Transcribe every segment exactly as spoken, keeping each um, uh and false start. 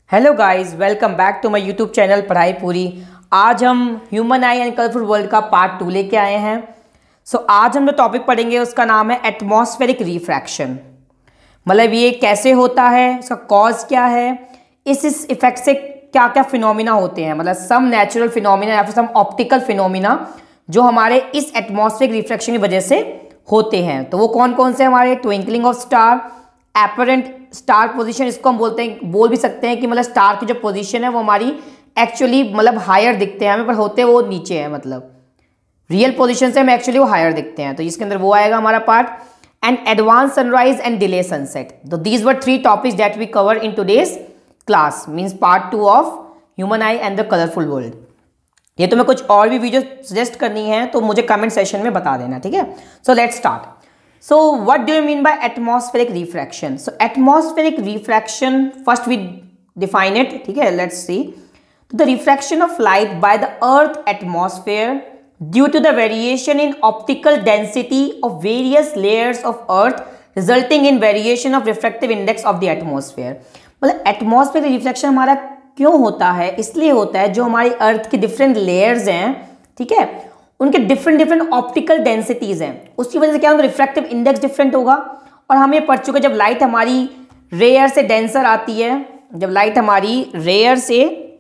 Hello guys, welcome back to my YouTube channel पढ़ाई पूरी। आज हम human eye and colourful world का पार्ट टू लेके आए हैं। सो so, आज हम जो टॉपिक पढ़ेंगे उसका नाम है एटमॉस्फेरिक रिफ्रैक्शन। मतलब ये कैसे होता है, इसका कॉज क्या है, इस इस इफेक्ट से क्या क्या फिनोमिना होते हैं, मतलब सम नेचुरल फिनोमिना या फिर सम ऑप्टिकल फिनोमिना जो हमारे इस एटमॉस्फेरिक रिफ्रैक्शन की वजह से होते हैं। तो वो कौन कौन से हमारे twinkling of star, apparent star position, इसको हम बोलते हैं, बोल भी सकते हैं कि मतलब स्टार की जो पोजीशन है वो हमारी एक्चुअली मतलब हायर दिखते हैं हमें, पर होते वो नीचे है, मतलब रियल पोजीशन से हमें एक्चुअली वो हायर दिखते हैं। तो इसके अंदर वो आएगा हमारा part. And advance sunrise and delay sunset. तो these were three topics that we cover in today's class, means part two of human eye and the colourful world. ये तो मैं कुछ और भी वीडियो सजेस्ट करनी है तो मुझे कमेंट सेशन में बता देना, ठीक है। So let's start. So what do you mean by atmospheric refraction? So atmospheric refraction, first we define it, ठीक है, let's see. The refraction of light by the earth atmosphere due to the variation in optical density of various layers of earth resulting in variation of refractive index of the atmosphere. मतलब atmospheric refraction हमारा क्यों होता है? इसलिए होता है जो हमारी अर्थ की different layers हैं, ठीक है, उनके डिफरेंट डिफरेंट ऑप्टिकल डेंसिटीज हैं, उसकी वजह से क्या होगा, रिफ्रैक्टिव इंडेक्स डिफरेंट होगा। और हमें पढ़ चुके जब लाइट हमारी रेयर से डेंसर आती है, जब लाइट हमारी रेयर से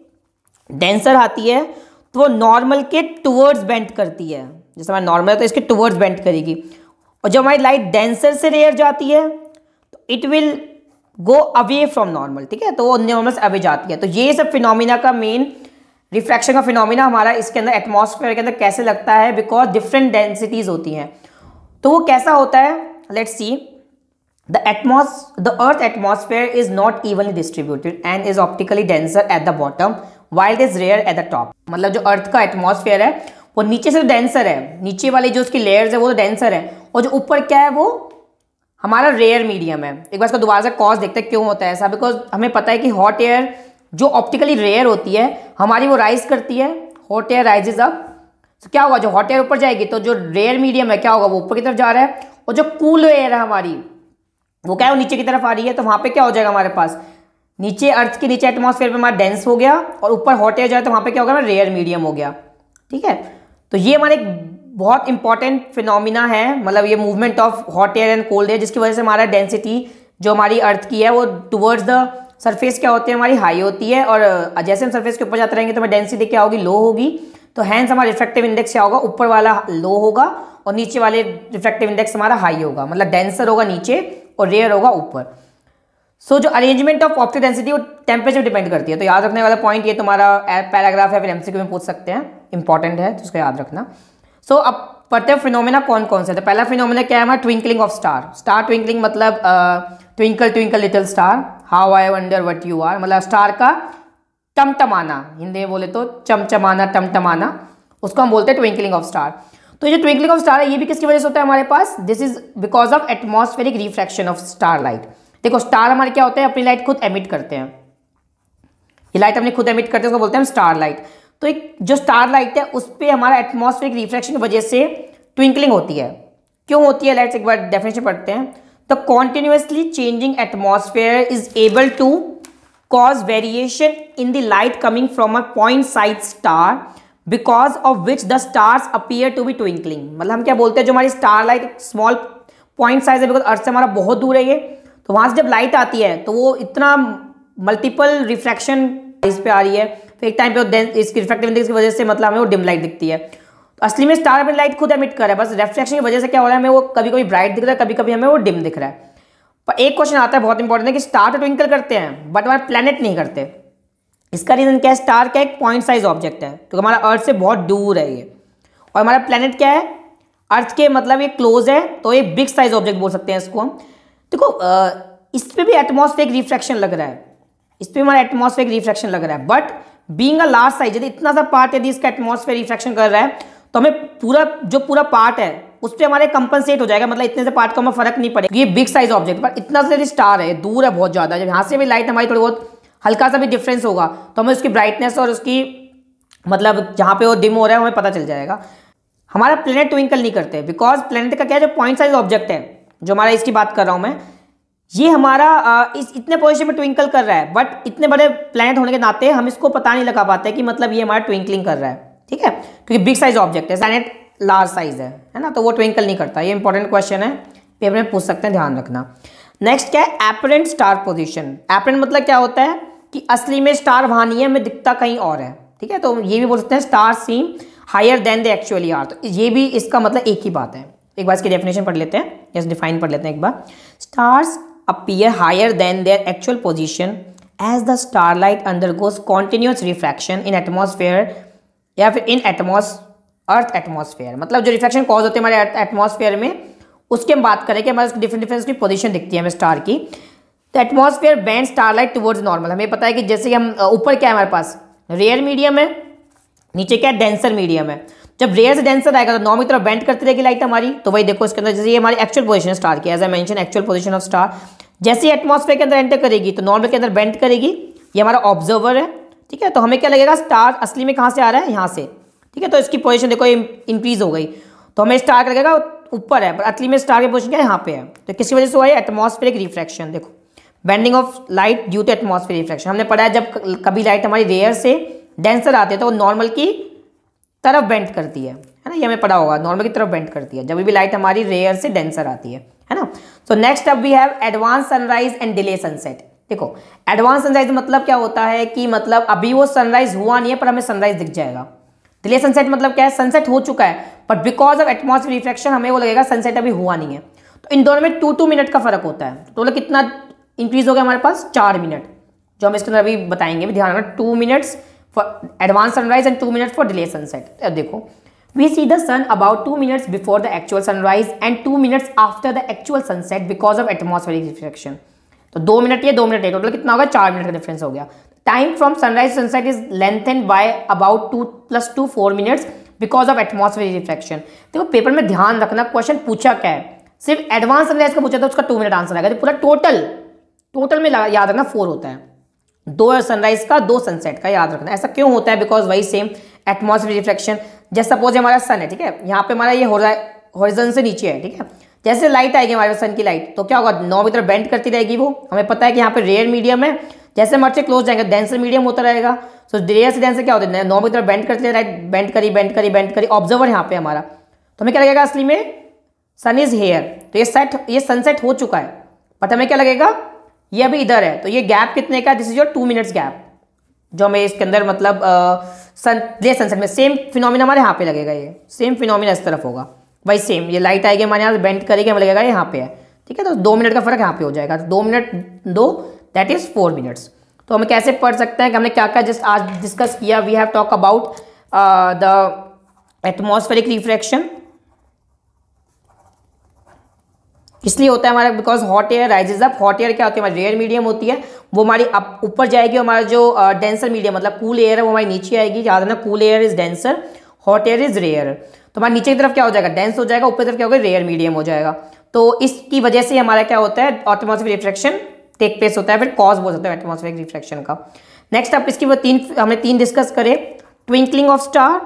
डेंसर आती है तो वो नॉर्मल के टुवर्ड्स बेंड करती है। जैसे हमारा नॉर्मल है तो इसके टुवर्ड्स बेंड करेगी। और जब हमारी लाइट डेंसर से रेयर जाती है तो it will go away from normal, ठीक है, तो वो नॉर्मल से अवे जाती है। तो ये सब फिनोमिना का मेन रिफ्रैक्शन का फिनोमिना हमारा इसके अंदर एटमॉस्फेयर के अंदर कैसे लगता है, बिकॉज डिफरेंट डेंसिटीज होती हैं। तो वो कैसा होता है, let's see. The atmos the earth atmosphere is not evenly distributed and is optically denser at the bottom while it is rare at the top. मतलब जो अर्थ का एटमॉस्फेयर है वो नीचे से डेंसर है, नीचे वाली जो उसकी लेयर्स है वो तो डेंसर है, और जो ऊपर क्या है वो हमारा रेयर मीडियम है। एक बार इसको दोबारा से कॉज देखते हैं क्यों होता है ऐसा। बिकॉज हमें पता है कि हॉट एयर जो ऑप्टिकली रेयर होती है हमारी वो राइज करती है, हॉट एयर राइजेज अप। तो क्या होगा, जो हॉट एयर ऊपर जाएगी तो जो रेयर मीडियम है क्या होगा, वो ऊपर की तरफ जा रहा है, और जो कूल एयर है हमारी वो क्या है, वो नीचे की तरफ आ रही है। तो वहां पे क्या हो जाएगा, हमारे पास नीचे अर्थ के नीचे एटमॉस्फेयर में हमारा डेंस हो गया, और ऊपर हॉट एयर जाए तो वहां पे क्या होगा, रेयर मीडियम हो गया, ठीक है। तो ये हमारे बहुत इंपॉर्टेंट फिनोमिना है, मतलब ये movement of hot air and cold air, जिसकी वजह से हमारा डेंसिटी जो हमारी अर्थ की है वो टुवर्ड्स द सरफेस क्या होती है, हमारी हाई होती है। और जैसे हम सरफेस के ऊपर जाते रहेंगे तो हमारी डेंसिटी क्या होगी, लो होगी। तो हैंस हमारा रिफ्रैक्टिव इंडेक्स क्या होगा, ऊपर वाला लो होगा और नीचे वाले रिफ्रैक्टिव इंडेक्स हमारा हाई होगा। मतलब डेंसर होगा नीचे और रेयर होगा ऊपर। सो so, जो अरेंजमेंट ऑफ ऑप्टिक डेंसिटी वो टेम्परेचर डिपेंड करती है। तो याद रखने वाला पॉइंट ये तुम्हारा पैराग्राफ है, फिर एमसीक्यू में पूछ सकते हैं, इंपॉर्टेंट है तो उसका याद रखना। सो so, अब पढ़ते हैं फिनोमिना कौन कौन से। तो पहला फिनोमिना क्या है हमारा, twinkling of star. Star twinkling मतलब twinkle twinkle little star, how I wonder what you are, मतलब स्टार का टमटमाना, हिंदी में बोले तो चमचमाना टमटमाना, उसको हम बोलते हैं ट्विंकलिंग ऑफ स्टार। तो ये जो ट्विंकलिंग ऑफ स्टार है ये भी किसकी वजह से होता है हमारे पास, this is because of atmospheric refraction of star light. देखो स्टार हमारे क्या होते हैं, अपनी लाइट खुद एमिट करते हैं, ये लाइट अपनी खुद एमिट करते हैं, उसको बोलते हैं हम स्टार लाइट। तो एक जो स्टार लाइट है उस पर हमारा एटमॉस्फेरिक रिफ्रैक्शन की वजह से ट्विंकलिंग होती है। क्यों होती है, लेट्स एक बार डेफिनेशन पढ़ते हैं। The continuously changing atmosphere is able to cause variation in the light coming from a point size star because of which the stars appear to be twinkling. मतलब हम क्या बोलते हैं, जो हमारी star light small point size है, because earth से हमारा बहुत दूर है ये, तो वहां से जब लाइट आती है तो वो इतना मल्टीपल रिफ्रैक्शन इस पे आ रही है, फिर एक टाइम पे इसकी रिफ्रैक्टिव इंडेक्स की वजह से मतलब हमें वो डिम लाइट दिखती है। तो असली में स्टार अपनी लाइट खुद एमिट कर रहा है, बस रिफ्रैक्शन की वजह से क्या हो रहा है, हमें वो कभी कभी ब्राइट दिख रहा है, कभी कभी हमें वो डिम दिख रहा है। पर एक क्वेश्चन आता है बहुत इंपॉर्टेंट है कि स्टार तो ट्विंकल करते हैं बट हमारे प्लैनेट नहीं करते। इसका रीजन क्या है, स्टार क्या एक पॉइंट साइज ऑब्जेक्ट है तो हमारा अर्थ से बहुत दूर है ये, और हमारा प्लैनेट क्या है, अर्थ के मतलब ये क्लोज है, तो एक बिग साइज ऑब्जेक्ट बोल सकते हैं इसको हम। देखो इस पर भी एटमॉस्फेरिक रिफ्रैक्शन लग रहा है, इस पर हमारा एटमॉस्फेरिक रिफ्रैक्शन लग रहा है, but being a large size, यदि इतना सा पार्ट यदि इसका एटमॉस्फेयर रिफ्रैक्शन कर रहा है तो हमें पूरा जो पूरा पार्ट है उस पर हमारे कंपनसेट हो जाएगा, मतलब इतने से पार्ट का हमें फर्क नहीं पड़ेगा। ये बिग साइज ऑब्जेक्ट पर इतना से स्टार है, दूर है बहुत ज्यादा, जब यहाँ से भी लाइट हमारी थोड़ी बहुत हल्का सा भी डिफरेंस होगा तो हमें उसकी ब्राइटनेस और उसकी मतलब जहाँ पे वो डिम हो रहा है हमें पता चल जाएगा। हमारा प्लेनेट ट्विंकल नहीं करते बिकॉज प्लेनेट का क्या है, जो पॉइंट साइज ऑब्जेक्ट है, जो हमारा इसकी बात कर रहा हूँ मैं, ये हमारा आ, इस इतने पोजीशन में ट्विंकल कर रहा है, बट इतने बड़े प्लैनेट होने के नाते हम इसको पता नहीं लगा पाते कि मतलब ये हमारा ट्विंकलिंग कर रहा है, ठीक है, क्योंकि बिग साइज ऑब्जेक्ट है, प्लैनेट लार्ज साइज है है ना, तो वो ट्विंकल नहीं करता। ये इंपॉर्टेंट क्वेश्चन है, पेपर में पूछ सकते हैं, ध्यान रखना। नेक्स्ट क्या है, एपरेंट स्टार पोजिशन। एपरेंट मतलब क्या होता है कि असली में स्टार वहाँ नहीं है, हमें दिखता कहीं और है, ठीक है, तो ये भी बोल सकते हैं star seem higher than the actually are, तो ये भी इसका मतलब एक ही बात है। एक बार इसकी डेफिनेशन पढ़ लेते हैं, यस डिफाइन पढ़ लेते हैं एक बार। Stars appear higher than their actual position as the starlight undergoes continuous refraction in atmosphere या फिर in atmos अर्थ एटमॉस्फेयर, मतलब जो रिफ्रैक्शन कॉज होते हैं हमारे एटमॉस्फेयर में, उसके हम बात करें कि हमारे डिफरेंट डिफरेंट की पोजीशन दिखती है हमें स्टार की। तो atmosphere bend starlight towards normal, हमें पता है कि जैसे कि हम ऊपर क्या है हमारे पास रेयर मीडियम है, नीचे क्या है डेंसर मीडियम है। जब रेयर से डेंसर आएगा तो नॉर्मल की तरफ बेंड करती रहेगी लाइट हमारी, तो वही देखो इसके अंदर जैसे ये हमारी एक्चुअल पोजीशन स्टार की, as I mention actual position of star, जैसे ही एटमॉस्फेयर के अंदर एंटर करेगी तो नॉर्मल के अंदर बेंड करेगी, ये हमारा ऑब्जर्वर है, ठीक है, तो हमें क्या लगेगा स्टार असली में कहाँ से आ रहा है, यहाँ से, ठीक है, तो इसकी पोजीशन देखो इंक्रीज हो गई, तो हमें स्टार का लगेगा ऊपर है, पर असली में स्टार की पोजीशन क्या है, यहाँ पे है। तो किसकी वजह से हुआ है, एटमॉस्फेरिक रिफ्रैक्शन। देखो bending of light due to atmospheric refraction, हमने पढ़ा है जब कभी लाइट हमारी रेयर से डेंसर आती है तो वो नॉर्मल की तरफ बेंड करती है, है ना, ये हमें पढ़ा होगा, नॉर्मल की तरफ बेंड करती है जब भी लाइट हमारी रेयर से डेंसर आती है, है ना। So next up we have advance sunrise and delay sunset. देखो एडवांस सनराइज मतलब क्या होता है कि मतलब अभी वो सनराइज हुआ नहीं है पर हमें सनराइज दिख जाएगा। डिले सनसेट मतलब क्या है, सनसेट हो चुका है but because of atmosphere refraction हमें वो लगेगा सनसेट अभी हुआ नहीं है। तो इन दोनों में टू टू मिनट का फर्क होता है, तो कितना इंक्रीज हो गया हमारे पास, चार मिनट, जो हम इसके अंदर अभी बताएंगे, भी ध्यान रखना, two minutes for advance sunrise and two minutes for delay sunset. देखो we see the sun about two minutes before the actual sunrise and two minutes after the actual sunset because of atmospheric refraction। तो दो minute ये दो minute ये total कितना होगा, चार minute का डिफरेंस हो गया। Time from sunrise sunset is lengthened by about two plus two four minutes because of atmospheric refraction. देखो पेपर में ध्यान रखना क्वेश्चन पूछा क्या है, सिर्फ एडवांस सनराइज का पूछा था उसका टू मिनट आंसर आएगा, तो पूरा टोटल टोटल में याद रखना फोर होता है, दो सनराइज का दो सनसेट का, याद रखना। ऐसा क्यों होता है, बिकॉज वही सेम एटमॉस्फेरिक रिफ्रैक्शन। जैसे सपोज हमारा सन है, ठीक है, यहाँ पे हमारा ये हॉरिजॉन से नीचे है, ठीक है, जैसे लाइट आएगी हमारे सन की लाइट तो क्या होगा, नौ की तरफ बेंड करती रहेगी वो, हमें पता है कि यहाँ पे रेयर मीडियम है, जैसे हम से क्लोज जाएंगे डेंसर मीडियम होता रहेगा। सो रेयर से डेंसर क्या होता है, नौ की तरफ बेंड करती है, लाइट बेंड करी बेंड करी बेंड करी, ऑब्जर्वर यहाँ पे हमारा, तो हमें क्या लगेगा असली में सन इज हेयर, तो ये सेट ये सनसेट हो चुका है, पता हमें क्या लगेगा, ये अभी इधर है, तो ये गैप कितने का, this is your two minutes gap, जो हमें इसके अंदर मतलब सन डे सनसेट में सेम फिनोमिना हमारे यहाँ पे लगेगा, ये सेम फिनोमिना इस तरफ होगा, भाई सेम ये लाइट आएगी हमारे यहाँ से बेंड करेगी, हमें लगेगा यहाँ पे है, ठीक है, तो दो मिनट का फर्क यहाँ पे हो जाएगा, तो दो मिनट दो दैट इज फोर मिनट्स। तो हमें कैसे पढ़ सकते हैं कि हमने क्या क्या जस्ट आज डिस्कस किया, we have talk about the atmospheric refraction, इसलिए होता है हमारा because hot air rises up. Hot air क्या होती है, हमारी रेयर मीडियम होती है, वो हमारी अप ऊपर जाएगी, हमारा जो डेंसर मीडियम मतलब कूल एयर है वो हमारी नीचे आएगी, याद रखना cool air is denser, hot air is rare. तो हमारे नीचे की तरफ क्या हो जाएगा, डेंस हो जाएगा, ऊपर की तरफ क्या होगा, रेयर मीडियम हो जाएगा। तो इसकी वजह से हमारा क्या होता है, एटमॉस्फेरिक रिफ्रैक्शन टेक प्लेस होता है, फिर कॉज बोल सकते हैं एटमॉस्फेरिक रिफ्रैक्शन का। नेक्स्ट अब इसकी वो तीन हमने तीन डिस्कस करे, ट्विंकलिंग ऑफ स्टार,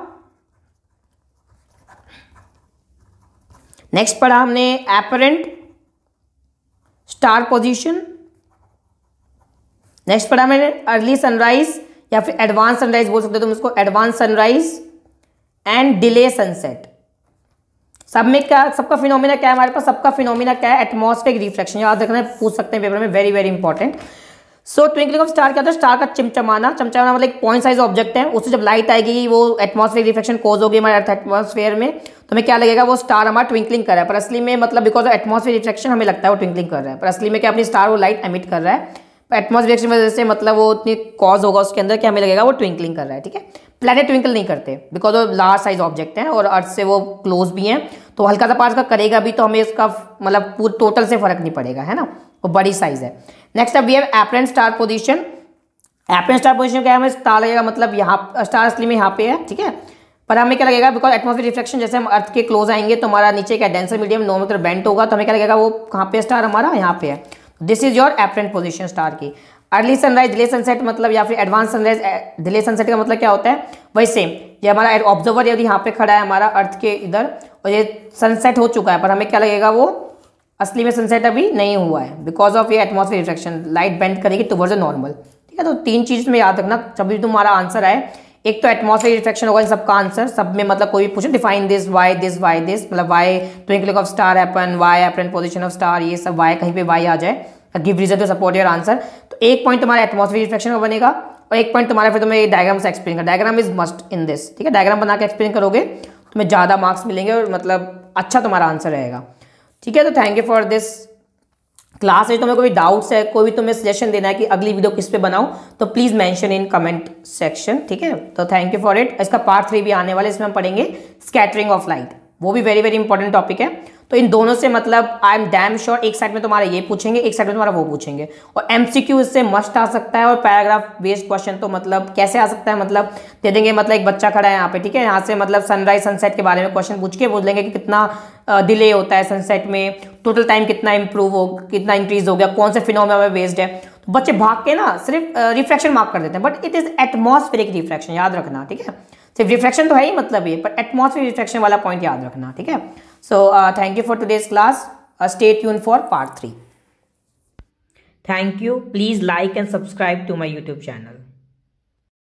नेक्स्ट पढ़ा हमने एपरेंट स्टार पोजीशन, नेक्स्ट पढ़ा मैंने अर्ली सनराइज या फिर एडवांस सनराइज बोल सकते हो तुम इसको, advance sunrise and delay sunset. सब में क्या, सबका फिनोमिना क्या है हमारे पास, सबका फिनोमिना क्या है, एटमॉस्फेरिक रिफ्रैक्शन, याद रखना है, पूछ सकते हैं पेपर में, very very important. So twinkling of star क्या होता है, स्टार का चमचमाना, चमचमाना मतलब एक पॉइंट साइज ऑब्जेक्ट है, उससे जब लाइट आएगी वो एटमॉस्फेरिक रिफ्रैक्शन कॉज होगी हमारे अर्थ एटमॉस्फेयर में, तो हमें क्या लगेगा, वो स्टार हमारा ट्विंकलिंग कर रहा है, पर असली में मतलब बिकॉज ऑफ एटमॉस्फेरिक रिफ्रैक्शन हमें लगता है वो ट्विंकलिंग कर रहा है, पर असली में क्या अपनी स्टार वो लाइट एमिट कर रहा है, पर एटमॉस्फेरिक की वजह से मतलब वो उतनी कॉज होगा उसके अंदर कि हमें लगेगा वो ट्विंकलिंग कर रहा है, ठीक है। प्लैनेट ट्विंकल नहीं करते because of large size object हैं और अर्थ से वो क्लोज भी हैं, तो हल्का सा पार्ट का करेगा भी तो हमें इसका मतलब पूरे टोटल से फर्क नहीं पड़ेगा, है ना, वो बड़ी साइज है। नेक्स्ट अब we have apparent star position. Apparent star position क्या है, हमें स्टार लगेगा मतलब यहाँ स्टार असली में यहाँ पे है, ठीक है, पर हमें क्या लगेगा, बिकॉज एटमॉस्फेरिक रिफ्रैक्शन जैसे हम अर्थ के क्लोज आएंगे तो हमारा नीचे क्या denser medium no meter bent होगा, तो हमें क्या लगेगा वो कहाँ पे स्टार हमारा यहाँ पे है, this is your apparent position star की। अर्ली सनराइज डिले सनसेट मतलब या फिर एडवांस सनराइज डिले सनसेट का मतलब क्या होता है, वही सेम, ये हमारा ऑब्जर्वर यदि यहाँ पे खड़ा है हमारा अर्थ के इधर और ये सनसेट हो चुका है, पर हमें क्या लगेगा वो असली में सनसेट अभी नहीं हुआ है बिकॉज ऑफ ये एटमॉस्फेयर रिफ्लेक्शन, लाइट बेंड करेगी टुवर्ड्स द नॉर्मल। ठीक है, तो तीन चीज में याद रखना जब भी तुम्हारा आंसर आए। एक तो एटमॉस्फेयर रिफ्लेक्शन होगा इन सबका आंसर, सब में मतलब कोई भी पूछे define this, why this, why this, मतलब why twinkling of star happen, why happen position of star, ये सब वाई कहीं पे वाई आ जाए, give reason to support your answer. तो एक पॉइंट तुम्हारा एटमॉस्फेयर रिफ्लेक्शन का बनेगा और एक पॉइंट तुम्हारा फिर तुम्हें डायग्राम से एक्सप्लेन कर, diagram is must in this. ठीक है, डायग्राम बना के एक्सप्लेन करोगे तुम्हें ज़्यादा मार्क्स मिलेंगे और मतलब अच्छा तुम्हारा आंसर रहेगा। ठीक है, तो thank you for this class. है तुम्हें कोई डाउट्स है, कोई भी तुम्हें सजेशन देना है कि अगली वीडियो किस पे बनाऊं, तो please mention in comment section. ठीक है, तो थैंक यू फॉर इट। इसका पार्ट थ्री भी आने वाले, इसमें हम पढ़ेंगे स्कैटरिंग ऑफ लाइट, वो भी वेरी वेरी इंपॉर्टेंट टॉपिक है। तो इन दोनों से मतलब आई एम डैम श्योर एक साइड में तुम्हारा ये पूछेंगे, एक साइड में तुम्हारा वो पूछेंगे, और एमसीक्यू इससे मस्ट आ सकता है। और पैराग्राफ बेस्ड क्वेश्चन तो मतलब कैसे आ सकता है, मतलब दे देंगे, मतलब एक बच्चा खड़ा है यहाँ पे, ठीक है, यहाँ से मतलब सनराइज सनसेट के बारे में क्वेश्चन पूछ के बोल देंगे कि कितना डिले होता है सनसेट में, टोटल टाइम कितना इंप्रूव हो, कितना इंक्रीज हो गया, कौन से फिनोमेना में बेस्ड है। तो बच्चे भाग के ना सिर्फ रिफ्लेक्शन मार्क कर देते हैं, but it is atmospheric reflection, याद रखना। ठीक है, सिर्फ रिफ्लेक्शन तो है ही मतलब ये, पर एटमॉस्फेरिक रिफ्लेक्शन वाला पॉइंट याद रखना। ठीक है, so thank you for today's class, stay tune for part three. Thank you, please like and subscribe to my YouTube channel.